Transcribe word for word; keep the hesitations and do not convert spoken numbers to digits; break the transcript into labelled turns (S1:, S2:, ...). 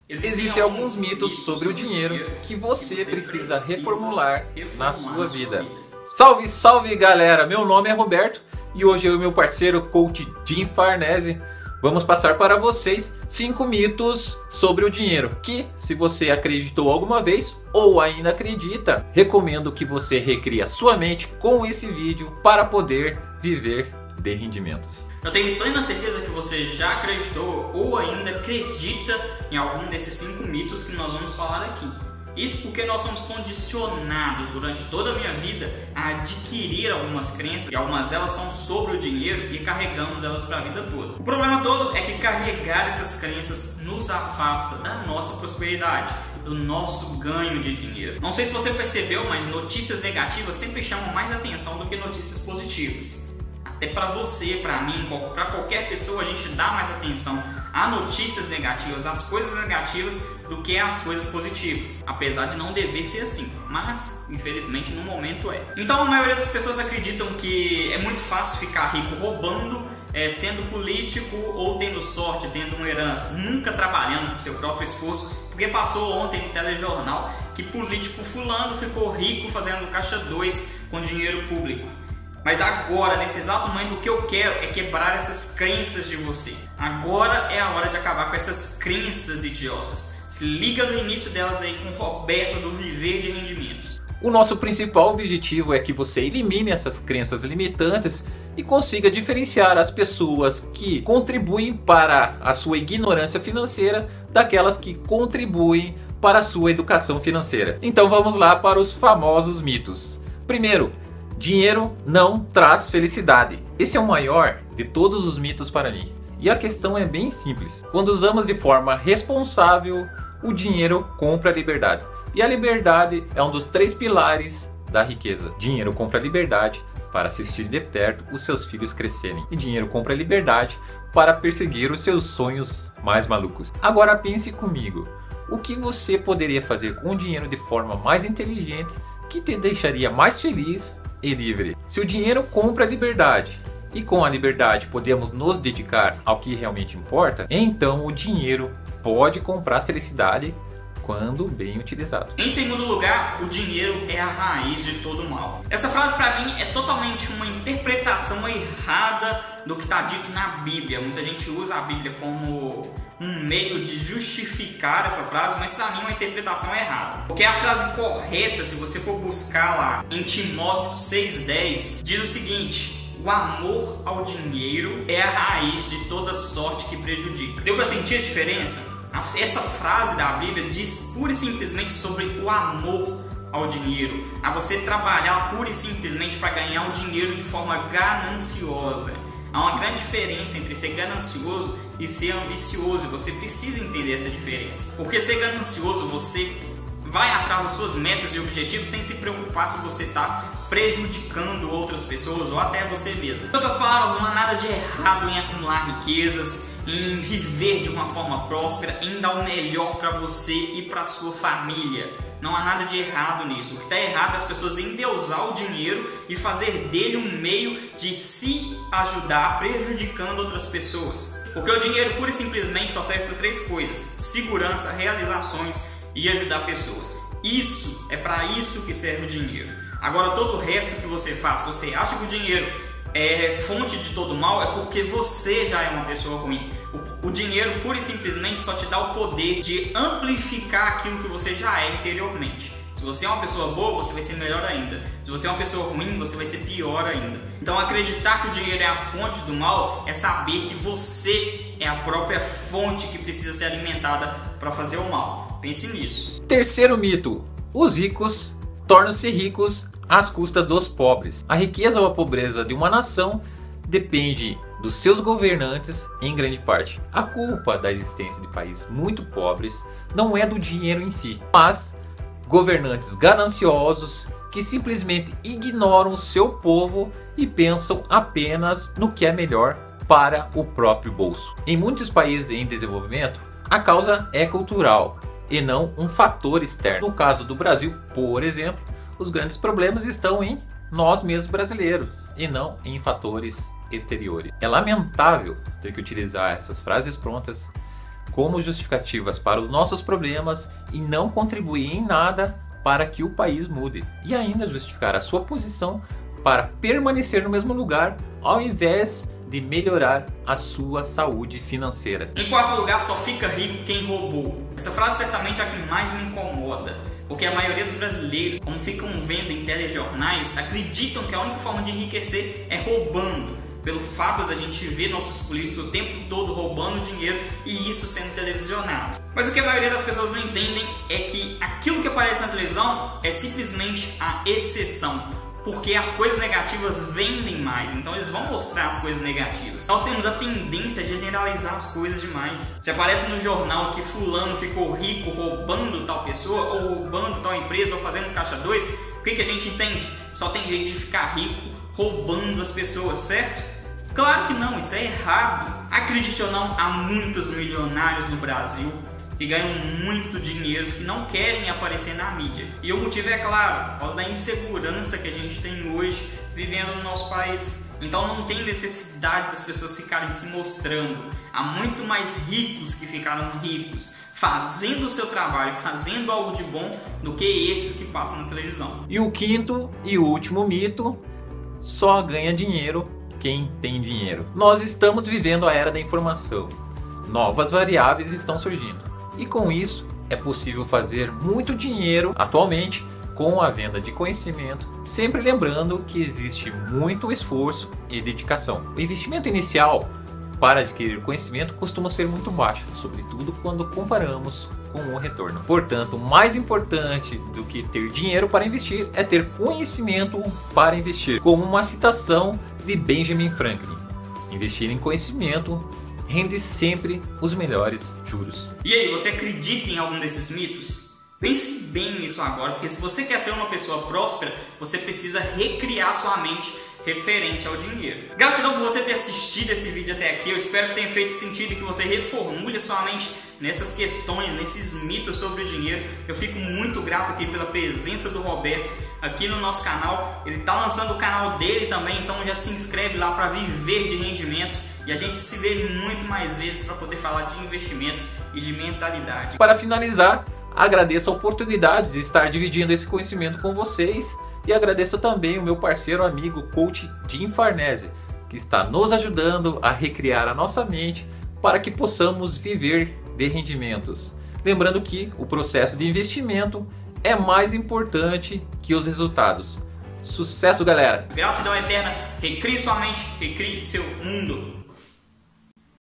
S1: Existem alguns mitos sobre o dinheiro que você precisa reformular na sua vida. Salve, salve galera! Meu nome é Roberto e hoje eu e meu parceiro coach Jim Farnese vamos passar para vocês cinco mitos sobre o dinheiro que, se você acreditou alguma vez ou ainda acredita, recomendo que você recrie a sua mente com esse vídeo para poder viver de rendimentos.
S2: Eu tenho plena certeza que você já acreditou ou ainda acredita em algum desses cinco mitos que nós vamos falar aqui. Isso porque nós somos condicionados durante toda a minha vida a adquirir algumas crenças, e algumas delas são sobre o dinheiro e carregamos elas para a vida toda. O problema todo é que carregar essas crenças nos afasta da nossa prosperidade, do nosso ganho de dinheiro. Não sei se você percebeu, mas notícias negativas sempre chamam mais atenção do que notícias positivas. Até para você, para mim, para qualquer pessoa, a gente dá mais atenção a notícias negativas, às coisas negativas, do que às coisas positivas. Apesar de não dever ser assim, mas infelizmente no momento é. Então a maioria das pessoas acreditam que é muito fácil ficar rico roubando, é, sendo político ou tendo sorte, tendo uma herança, nunca trabalhando com seu próprio esforço, porque passou ontem no telejornal que político fulano ficou rico fazendo caixa dois com dinheiro público. Mas agora, nesse exato momento, o que eu quero é quebrar essas crenças de você. Agora é a hora de acabar com essas crenças idiotas. Se liga no início delas aí com o Roberto do Viver de Rendimentos.
S1: O nosso principal objetivo é que você elimine essas crenças limitantes e consiga diferenciar as pessoas que contribuem para a sua ignorância financeira daquelas que contribuem para a sua educação financeira. Então vamos lá para os famosos mitos. Primeiro, dinheiro não traz felicidade. Esse é o maior de todos os mitos para mim. E a questão é bem simples. Quando usamos de forma responsável, o dinheiro compra a liberdade. E a liberdade é um dos três pilares da riqueza. Dinheiro compra a liberdade para assistir de perto os seus filhos crescerem. E dinheiro compra a liberdade para perseguir os seus sonhos mais malucos. Agora pense comigo. O que você poderia fazer com o dinheiro de forma mais inteligente que te deixaria mais feliz e livre? Se o dinheiro compra a liberdade e com a liberdade podemos nos dedicar ao que realmente importa, então o dinheiro pode comprar felicidade quando bem utilizado.
S2: Em segundo lugar, o dinheiro é a raiz de todo mal. Essa frase para mim é totalmente uma interpretação errada do que está dito na Bíblia. Muita gente usa a Bíblia como um meio de justificar essa frase, mas para mim é uma interpretação errada. Porque a frase correta, se você for buscar lá em Timóteo seis dez, diz o seguinte: o amor ao dinheiro é a raiz de toda sorte que prejudica. Deu para sentir a diferença? Essa frase da Bíblia diz pura e simplesmente sobre o amor ao dinheiro, a você trabalhar pura e simplesmente para ganhar o dinheiro de forma gananciosa. Há uma grande diferença entre ser ganancioso e ser ambicioso, e você precisa entender essa diferença. Porque ser ganancioso, você vai atrás das suas metas e objetivos sem se preocupar se você está prejudicando outras pessoas ou até você mesmo. Em outras palavras, não há nada de errado em acumular riquezas, em viver de uma forma próspera, em dar o melhor para você e para a sua família. Não há nada de errado nisso. O que está errado é as pessoas endeusar o dinheiro e fazer dele um meio de se ajudar prejudicando outras pessoas. Porque o dinheiro pura e simplesmente só serve para três coisas: segurança, realizações e ajudar pessoas. Isso é para isso que serve o dinheiro. Agora, todo o resto que você faz, você acha que o dinheiro é fonte de todo mal, é porque você já é uma pessoa ruim. O, o dinheiro pura e simplesmente só te dá o poder de amplificar aquilo que você já é interiormente. Se você é uma pessoa boa, você vai ser melhor ainda. Se você é uma pessoa ruim, você vai ser pior ainda. Então acreditar que o dinheiro é a fonte do mal é saber que você é a própria fonte que precisa ser alimentada para fazer o mal. Pense nisso.
S1: Terceiro mito: os ricos tornam-se ricos às custas dos pobres. A riqueza ou a pobreza de uma nação depende dos seus governantes em grande parte. A culpa da existência de países muito pobres não é do dinheiro em si, mas governantes gananciosos que simplesmente ignoram o seu povo e pensam apenas no que é melhor para o próprio bolso. Em muitos países em desenvolvimento, a causa é cultural e não um fator externo. No caso do Brasil, por exemplo, os grandes problemas estão em nós mesmos brasileiros e não em fatores exteriores. É lamentável ter que utilizar essas frases prontas como justificativas para os nossos problemas e não contribuir em nada para que o país mude, e ainda justificar a sua posição para permanecer no mesmo lugar ao invés de melhorar a sua saúde financeira.
S2: Em quarto lugar, só fica rico quem roubou. Essa frase certamente é a que mais me incomoda, porque a maioria dos brasileiros, como ficam vendo em telejornais, acreditam que a única forma de enriquecer é roubando, pelo fato da gente ver nossos políticos o tempo todo roubando dinheiro e isso sendo televisionado. Mas o que a maioria das pessoas não entendem é que aquilo que aparece na televisão é simplesmente a exceção, porque as coisas negativas vendem mais, então eles vão mostrar as coisas negativas. Nós temos a tendência a generalizar as coisas demais. Se aparece no jornal que fulano ficou rico roubando tal pessoa, ou roubando tal empresa, ou fazendo caixa dois, o que, que a gente entende? Só tem jeito de ficar rico roubando as pessoas, certo? Claro que não, isso é errado. Acredite ou não, há muitos milionários no Brasil que ganham muito dinheiro, que não querem aparecer na mídia. E o motivo é claro, por causa da insegurança que a gente tem hoje vivendo no nosso país. Então não tem necessidade das pessoas ficarem se mostrando. Há muito mais ricos que ficaram ricos, fazendo o seu trabalho, fazendo algo de bom, do que esses que passam na televisão.
S1: E o quinto e último mito: só ganha dinheiro quem tem dinheiro. Nós estamos vivendo a era da informação. Novas variáveis estão surgindo. E com isso é possível fazer muito dinheiro atualmente com a venda de conhecimento, sempre lembrando que existe muito esforço e dedicação. O investimento inicial para adquirir conhecimento costuma ser muito baixo, sobretudo quando comparamos com o retorno. Portanto, mais importante do que ter dinheiro para investir é ter conhecimento para investir. Como uma citação de Benjamin Franklin: investir em conhecimento rende sempre os melhores juros.
S2: E aí, você acredita em algum desses mitos? Pense bem nisso agora, porque se você quer ser uma pessoa próspera, você precisa recriar sua mente referente ao dinheiro. Gratidão por você ter assistido esse vídeo até aqui. Eu espero que tenha feito sentido e que você reformule a sua mente nessas questões, nesses mitos sobre o dinheiro. Eu fico muito grato aqui pela presença do Roberto aqui no nosso canal. Ele está lançando o canal dele também, então já se inscreve lá para viver de rendimentos. E a gente se vê muito mais vezes para poder falar de investimentos e de mentalidade.
S1: Para finalizar, agradeço a oportunidade de estar dividindo esse conhecimento com vocês. E agradeço também o meu parceiro amigo coach Jim Farnese, que está nos ajudando a recriar a nossa mente para que possamos viver de rendimentos. Lembrando que o processo de investimento é mais importante que os resultados. Sucesso, galera!
S2: Gratidão eterna, recrie sua mente, recrie seu mundo.